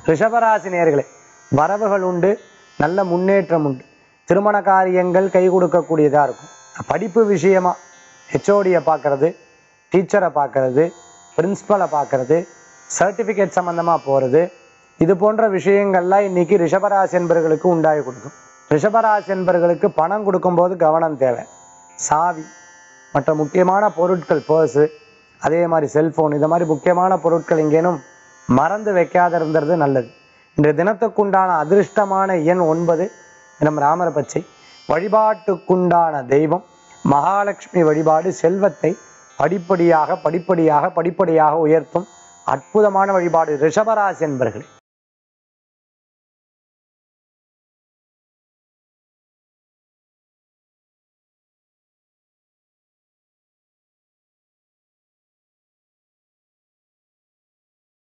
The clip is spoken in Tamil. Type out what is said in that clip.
ரிஷபராசி நேயர்களே, வரவுகள் உண்டு, நல்ல முன்னேற்றம் உண்டு. திருமண காரியங்கள் கை கொடுக்கக்கூடியதா இருக்கும். படிப்பு விஷயமா ஹெச்ஓடியை பார்க்கறது, டீச்சரை பார்க்கறது, பிரின்சிபலை பார்க்கறது, சர்டிஃபிகேட் சம்பந்தமா போறது, இது போன்ற விஷயங்கள்லாம் இன்னைக்கு ரிஷபராசி என்பர்களுக்கு உண்டாகி கொடுக்கும். ரிஷபராசி என்பர்களுக்கு பணம் கொடுக்கும்போது கவனம் தேவை. சாவி மற்ற முக்கியமான பொருட்கள், பர்ஸு, அதே மாதிரி செல்போன், இந்த மாதிரி முக்கியமான பொருட்கள் எங்கேனும் மறந்து வைக்காத இருந்தது நல்லது. இன்றைய தினத்துக்குண்டான அதிர்ஷ்டமான எண் 9, தினம் ராமர பச்சை. வழிபாட்டுக்குண்டான தெய்வம் மகாலட்சுமி வழிபாடு செல்வத்தை படிப்படியாக படிப்படியாக படிப்படியாக உயர்த்தும் அற்புதமான வழிபாடு ரிஷபராசி என்பர்களே.